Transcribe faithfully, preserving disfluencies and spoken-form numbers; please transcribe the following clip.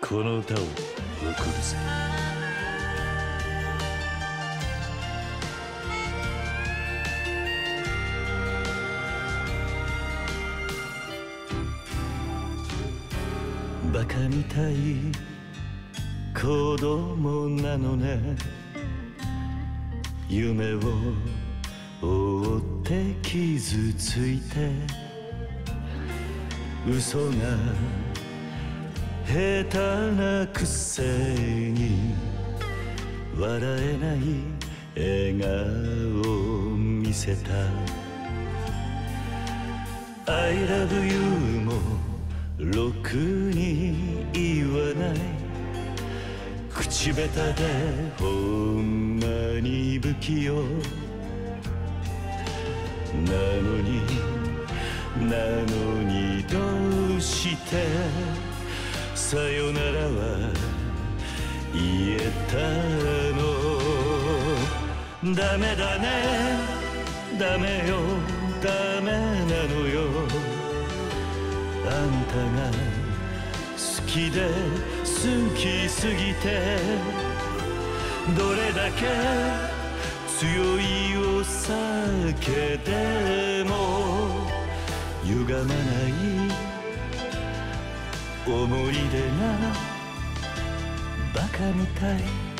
この歌を送るぜ。バカみたい子供なのね。夢を追って傷ついて、嘘が下手なくせに笑えない笑顔を見せた。 I love you もろくに言わない、口下手でほんまに不器用なのに、なのにどうしてさよならは言えたの。ダメだね、ダメよ、ダメなのよ。あんたが好きで好きすぎて、どれだけ強いお酒でも歪まない思い出がバカみたい。